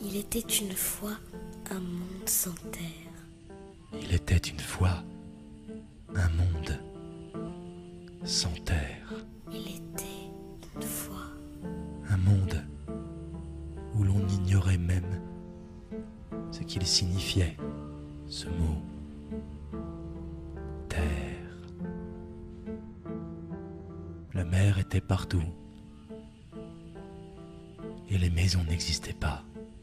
Il était une fois un monde sans terre. Il était une fois un monde sans terre. Il était une fois Un monde où l'on ignorait même ce qu'il signifiait, ce mot terre. La mer était partout et les maisons n'existaient pas.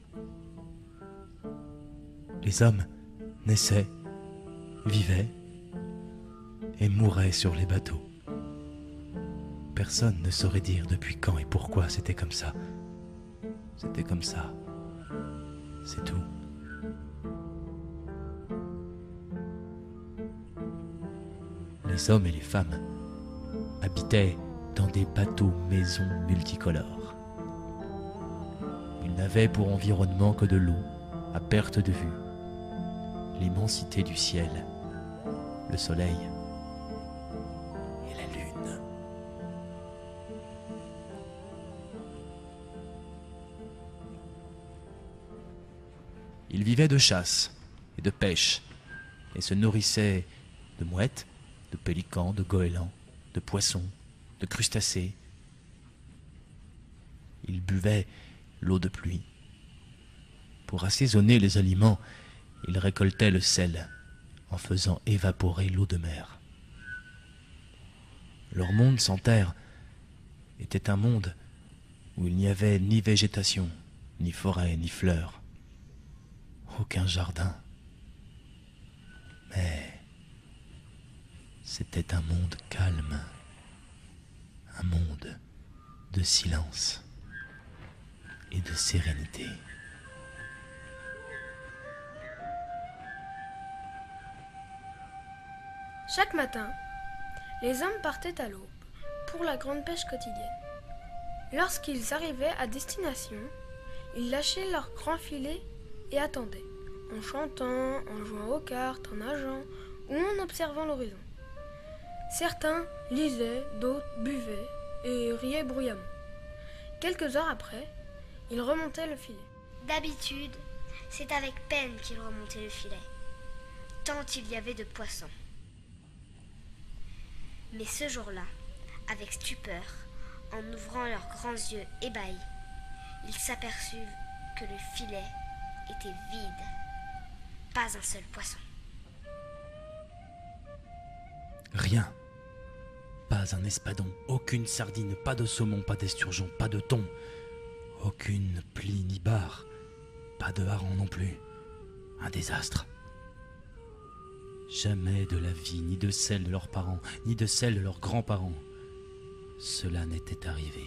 Les hommes naissaient, vivaient et mouraient sur les bateaux. Personne ne saurait dire depuis quand et pourquoi c'était comme ça. C'était comme ça. C'est tout. Les hommes et les femmes habitaient dans des bateaux-maisons multicolores. Ils n'avaient pour environnement que de l'eau, à perte de vue, l'immensité du ciel, le soleil et la lune. Ils vivaient de chasse et de pêche et se nourrissaient de mouettes, de pélicans, de goélands, de poissons, de crustacés. Ils buvaient l'eau de pluie. Pour assaisonner les aliments, ils récoltaient le sel en faisant évaporer l'eau de mer. Leur monde sans terre était un monde où il n'y avait ni végétation, ni forêt, ni fleurs, aucun jardin. Mais c'était un monde calme, un monde de silence et de sérénité. Chaque matin, les hommes partaient à l'aube pour la grande pêche quotidienne. Lorsqu'ils arrivaient à destination, ils lâchaient leurs grands filets et attendaient, en chantant, en jouant aux cartes, en nageant ou en observant l'horizon. Certains lisaient, d'autres buvaient et riaient bruyamment. Quelques heures après, ils remontaient le filet. D'habitude, c'est avec peine qu'ils remontaient le filet, tant il y avait de poissons. Mais ce jour-là, avec stupeur, en ouvrant leurs grands yeux ébahis, ils s'aperçurent que le filet était vide. Pas un seul poisson. Rien. Pas un espadon, aucune sardine, pas de saumon, pas d'esturgeon, pas de thon. Aucune plie ni barre, pas de hareng non plus. Un désastre. Jamais de la vie, ni de celle de leurs parents, ni de celle de leurs grands-parents, cela n'était arrivé.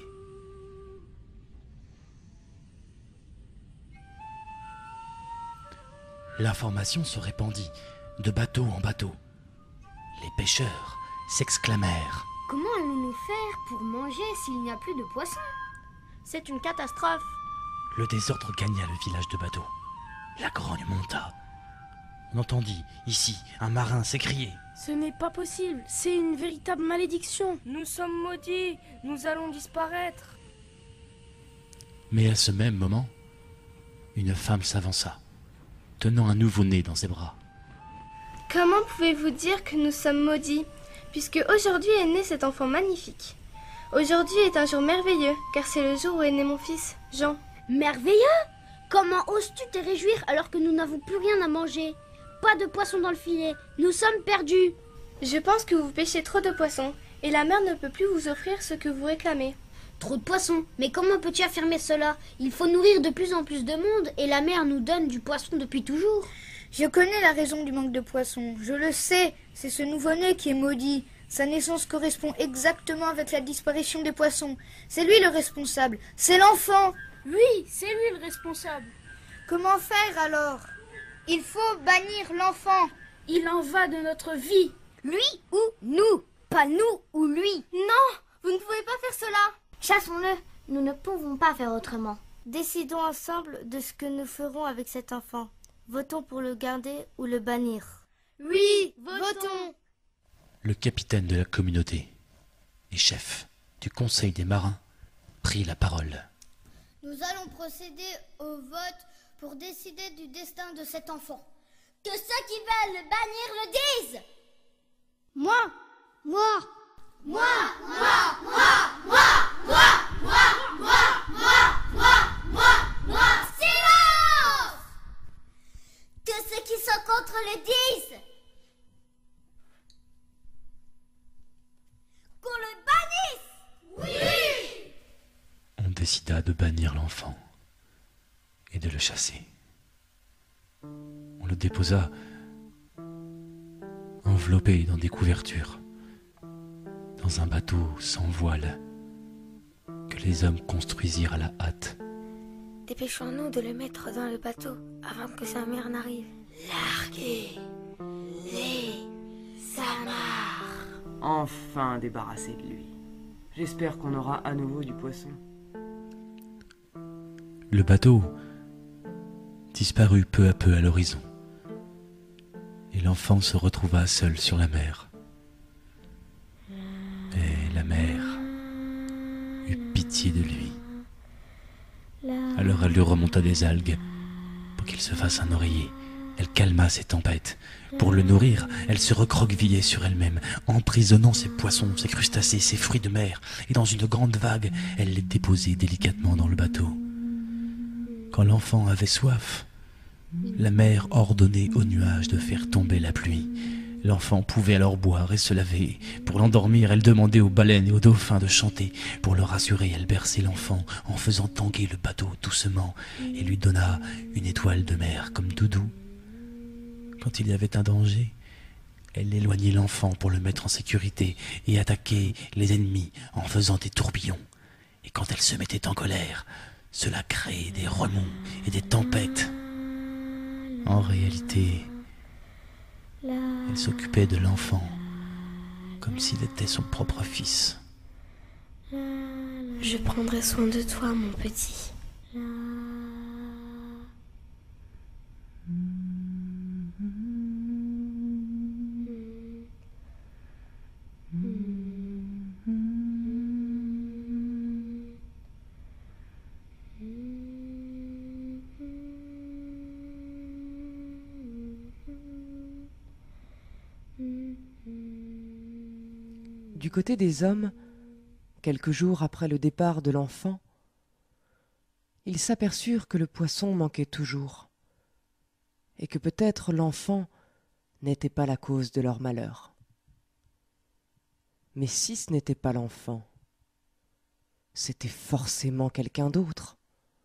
L'information se répandit de bateau en bateau. Les pêcheurs s'exclamèrent. Comment allons-nous faire pour manger s'il n'y a plus de poissons? C'est une catastrophe. Le désordre gagna le village de bateaux. La grogne monta. On entendit, ici, un marin s'écrier. Ce n'est pas possible, c'est une véritable malédiction. Nous sommes maudits, nous allons disparaître. Mais à ce même moment, une femme s'avança, tenant un nouveau-né dans ses bras. Comment pouvez-vous dire que nous sommes maudits, puisque aujourd'hui est né cet enfant magnifique? Aujourd'hui est un jour merveilleux, car c'est le jour où est né mon fils, Jean. Merveilleux! Comment oses-tu te réjouir alors que nous n'avons plus rien à manger? Pas de poissons dans le filet, nous sommes perdus. Je pense que vous pêchez trop de poissons, et la mer ne peut plus vous offrir ce que vous réclamez. Trop de poissons? Mais comment peux-tu affirmer cela? Il faut nourrir de plus en plus de monde, et la mer nous donne du poisson depuis toujours. Je connais la raison du manque de poissons, je le sais, c'est ce nouveau-né qui est maudit. Sa naissance correspond exactement avec la disparition des poissons. C'est lui le responsable, c'est l'enfant. Oui, c'est lui le responsable. Comment faire alors? Il faut bannir l'enfant. Il en va de notre vie. Lui ou nous? Pas nous ou lui. Non, vous ne pouvez pas faire cela. Chassons-le, nous ne pouvons pas faire autrement. Décidons ensemble de ce que nous ferons avec cet enfant. Votons pour le garder ou le bannir. Oui, votons. Le capitaine de la communauté et chef du conseil des marins prit la parole. Nous allons procéder au vote pour décider du destin de cet enfant. Que ceux qui veulent le bannir le disent. Moi. Silence! Que ceux qui sont contre le disent. Qu'on le bannisse. Oui! On décida de bannir l'enfant et de le chasser. On le déposa enveloppé dans des couvertures, dans un bateau sans voile que les hommes construisirent à la hâte. Dépêchons-nous de le mettre dans le bateau avant que sa mère n'arrive. Larguez les amarres. Enfin débarrassé de lui. J'espère qu'on aura à nouveau du poisson. Le bateau disparut peu à peu à l'horizon, et l'enfant se retrouva seul sur la mer. Et la mer eut pitié de lui. Alors elle lui remonta des algues pour qu'il se fasse un oreiller. Elle calma ses tempêtes. Pour le nourrir, elle se recroquevillait sur elle-même, emprisonnant ses poissons, ses crustacés, ses fruits de mer, et dans une grande vague, elle les déposait délicatement dans le bateau. Quand l'enfant avait soif, la mer ordonnait aux nuages de faire tomber la pluie. L'enfant pouvait alors boire et se laver. Pour l'endormir, elle demandait aux baleines et aux dauphins de chanter. Pour le rassurer, elle berçait l'enfant en faisant tanguer le bateau doucement et lui donna une étoile de mer comme doudou. Quand il y avait un danger, elle éloignait l'enfant pour le mettre en sécurité et attaquait les ennemis en faisant des tourbillons. Et quand elle se mettait en colère, cela créait des remous et des tempêtes. En réalité, elle s'occupait de l'enfant comme s'il était son propre fils. Je prendrai soin de toi, mon petit. Du côté des hommes, quelques jours après le départ de l'enfant, ils s'aperçurent que le poisson manquait toujours, et que peut-être l'enfant n'était pas la cause de leur malheur. Mais si ce n'était pas l'enfant, c'était forcément quelqu'un d'autre.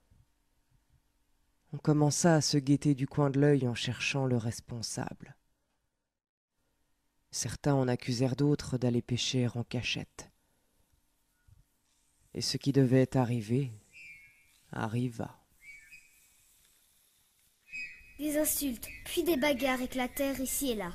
On commença à se guetter du coin de l'œil en cherchant le responsable. Certains en accusèrent d'autres d'aller pêcher en cachette. Et ce qui devait arriver, arriva. Des insultes, puis des bagarres éclatèrent ici et là.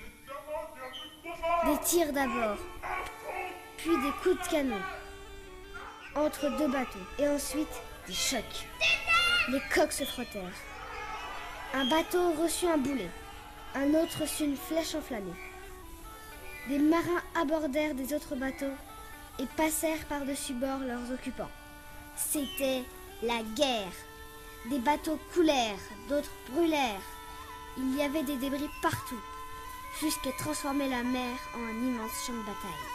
Des tirs d'abord, puis des coups de canon entre deux bateaux, et ensuite des chocs. Les coques se frottèrent. Un bateau reçut un boulet, un autre reçut une flèche enflammée. Des marins abordèrent des autres bateaux et passèrent par-dessus bord leurs occupants. C'était la guerre. Des bateaux coulèrent, d'autres brûlèrent. Il y avait des débris partout, jusqu'à transformer la mer en un immense champ de bataille.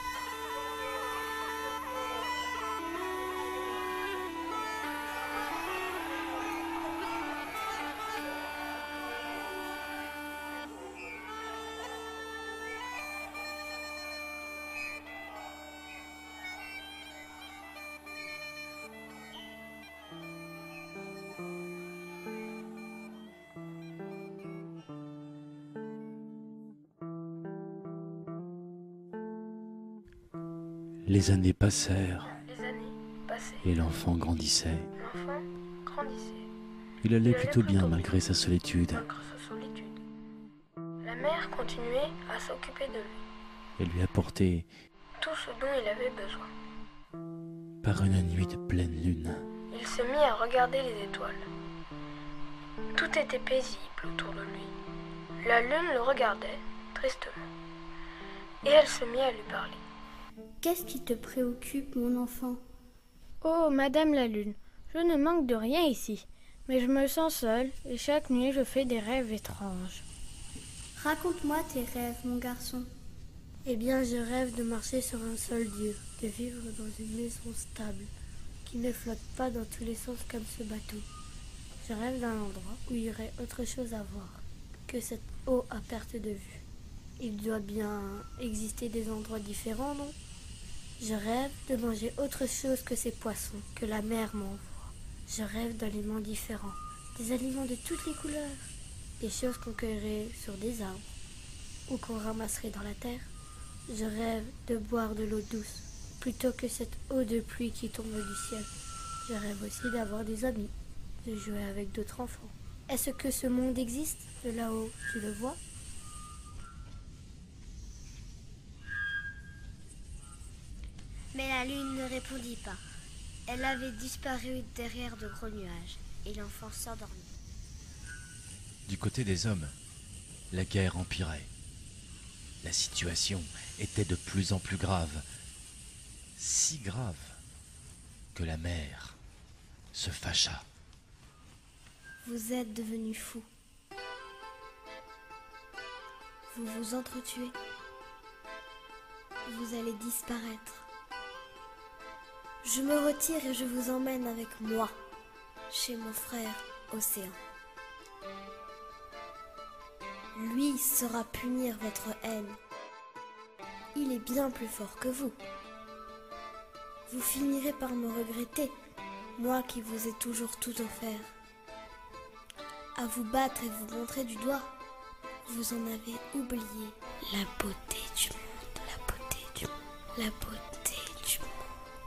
Les années passèrent Les années passaient. et l'enfant grandissait. L'enfant grandissait. Il allait plutôt bien malgré sa solitude. Malgré sa solitude. La mère continuait à s'occuper de lui. Elle lui apportait, Tout ce dont il avait besoin. par une nuit de pleine lune, Il se mit à regarder les étoiles. Tout était paisible autour de lui. La lune le regardait tristement. Et elle se mit à lui parler. Qu'est-ce qui te préoccupe, mon enfant? Oh, Madame la Lune, je ne manque de rien ici. Mais je me sens seule et chaque nuit je fais des rêves étranges. Raconte-moi tes rêves, mon garçon. Eh bien, je rêve de marcher sur un seul Dieu, de vivre dans une maison stable, qui ne flotte pas dans tous les sens comme ce bateau. Je rêve d'un endroit où il y aurait autre chose à voir que cette eau à perte de vue. Il doit bien exister des endroits différents, non? Je rêve de manger autre chose que ces poissons que la mer m'envoie. Je rêve d'aliments différents, des aliments de toutes les couleurs, des choses qu'on cueillerait sur des arbres ou qu'on ramasserait dans la terre. Je rêve de boire de l'eau douce plutôt que cette eau de pluie qui tombe du ciel. Je rêve aussi d'avoir des amis, de jouer avec d'autres enfants. Est-ce que ce monde existe de là-haut, tu le vois? Mais la lune ne répondit pas. Elle avait disparu derrière de gros nuages et l'enfant s'endormit. Du côté des hommes, la guerre empirait. La situation était de plus en plus grave. Si grave que la mère se fâcha. Vous êtes devenu fou. Vous vous entretuez. Vous allez disparaître. Je me retire et je vous emmène avec moi, chez mon frère Océan. Lui saura punir votre haine. Il est bien plus fort que vous. Vous finirez par me regretter, moi qui vous ai toujours tout offert. À vous battre et vous montrer du doigt, vous en avez oublié la beauté du monde, la beauté du monde, la beauté du monde.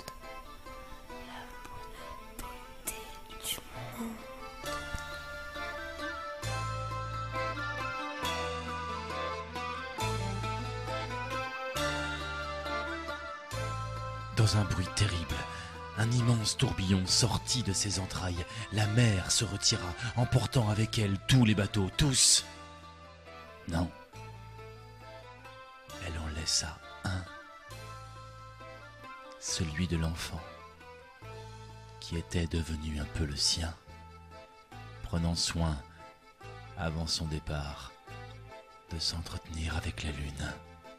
Dans un bruit terrible, un immense tourbillon sortit de ses entrailles. La mer se retira, emportant avec elle tous les bateaux, tous. Non. Elle en laissa un. Celui de l'enfant, qui était devenu un peu le sien, prenant soin, avant son départ, de s'entretenir avec la lune.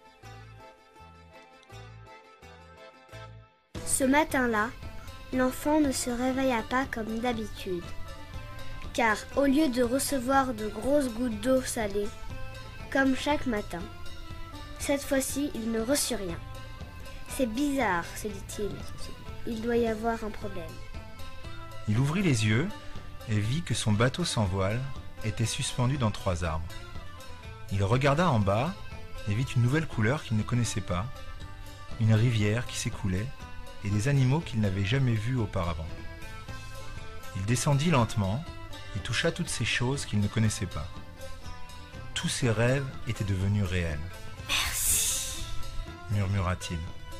Ce matin-là, l'enfant ne se réveilla pas comme d'habitude, car au lieu de recevoir de grosses gouttes d'eau salée, comme chaque matin, cette fois-ci il ne reçut rien. C'est bizarre, se dit-il. Il doit y avoir un problème. Il ouvrit les yeux et vit que son bateau sans voile était suspendu dans 3 arbres. Il regarda en bas et vit une nouvelle couleur qu'il ne connaissait pas, une rivière qui s'écoulait et des animaux qu'il n'avait jamais vus auparavant. Il descendit lentement et toucha toutes ces choses qu'il ne connaissait pas. Tous ses rêves étaient devenus réels. « Merci » murmura-t-il.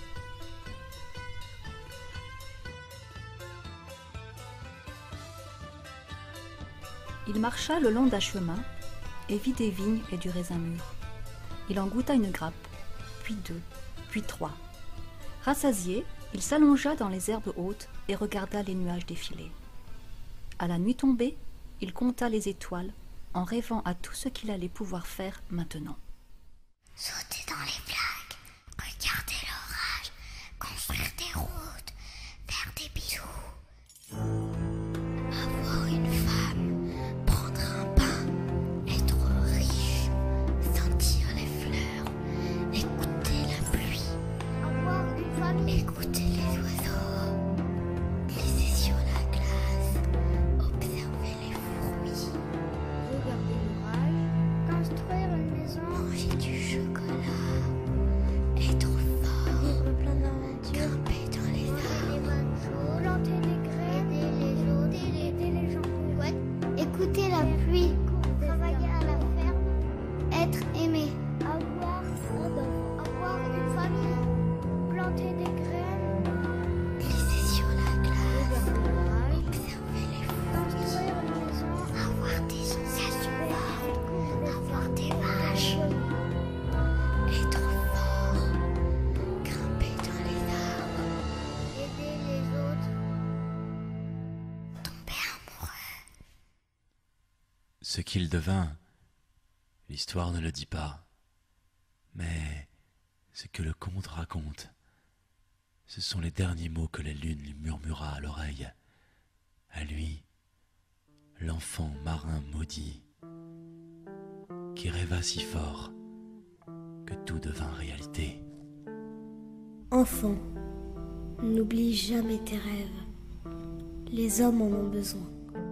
Il marcha le long d'un chemin et vit des vignes et du raisin mûr. Il en goûta une grappe, puis 2, puis 3. Rassasié, il s'allongea dans les herbes hautes et regarda les nuages défiler. À la nuit tombée, il compta les étoiles en rêvant à tout ce qu'il allait pouvoir faire maintenant. Sauter dans les flaques, regarder l'orage, construire des routes, faire des bisous. Avoir une femme, prendre un bain, être riche, sentir les fleurs, écouter la pluie. Avoir une famille. Écouter les oiseaux, glisser sur la glace, observer les fourmis, Regarder l'orage, construire une maison, manger du chocolat, être fort, vivre plein d'aventures, grimper dans les manger arbres, des bonnes choses, planter des graines, aider les gens pauvres, écouter la pluie, travailler à la ferme, être aimé, avoir une famille, planter des graines, glisser sur la glace, regarder l'orage, observer les fourmis, construire une maison, avoir des sensations fortes, avoir des vaches, être fort, grimper dans les arbres, aider les autres. tomber amoureux, Ce qu'il devint, l'histoire ne le dit pas, mais ce que le conte raconte, ce sont les derniers mots que la lune lui murmura à l'oreille. À lui, l'enfant marin maudit, qui rêva si fort que tout devint réalité. Enfant, n'oublie jamais tes rêves. Les hommes en ont besoin.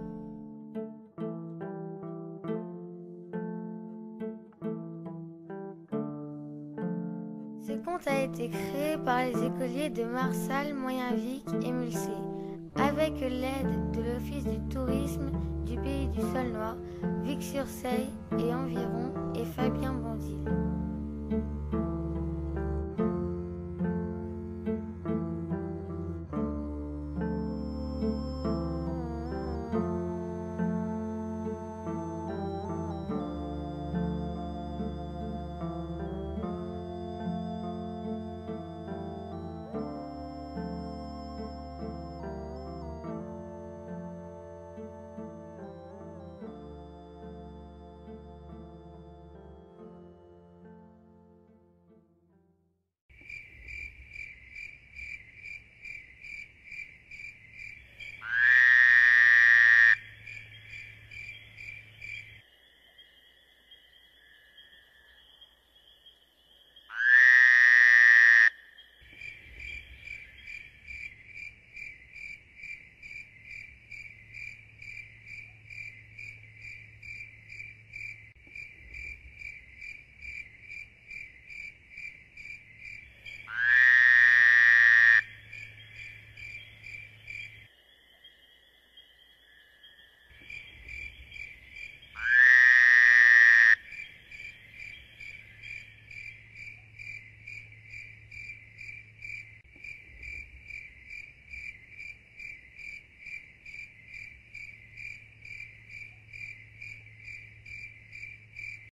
Ce conte a été créé par les écoliers de Marsal, Moyenvic et Mulsé, avec l'aide de l'Office du tourisme du Pays du Sol Noir, Vic-sur-Seille et environ, et Fabien Bondil.